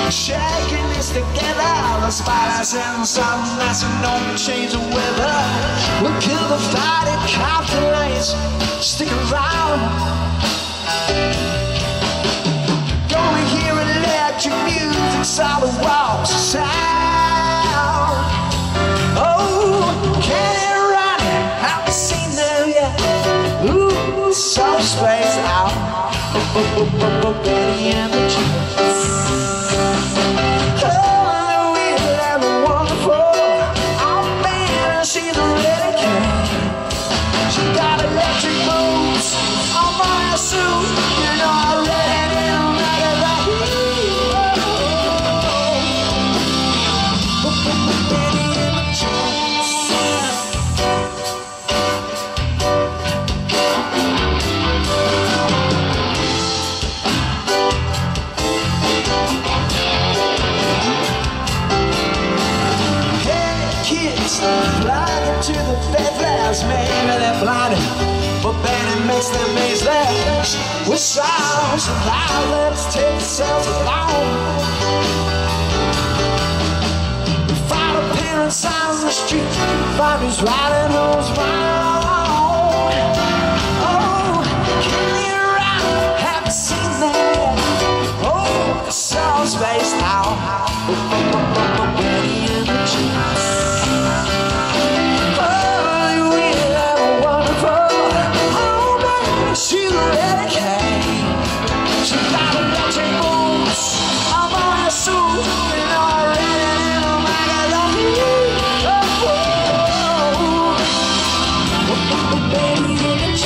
Shaking this together, the spiders and the sun, that's no change of weather. We'll kill the fight and count the lights. Stick around. Gonna hear electric music, solid walls of sound. Oh, can it run? Haven't seen them yet. Ooh, so spaced out. Betty and the Jews. Flying to the faithless, maybe they're blinded, but Benny makes them ageless. With sounds of violence, take themselves along. We find a parents on the street, find who's right and who's wrong. Oh, can you run? Haven't seen that. Oh, the song's spaced out. Benny and the Jews. She really came. She got electric boots. I'm on a suit and I read it in a magazine. Oh, baby, in the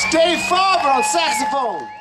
Dave Farber on saxophone.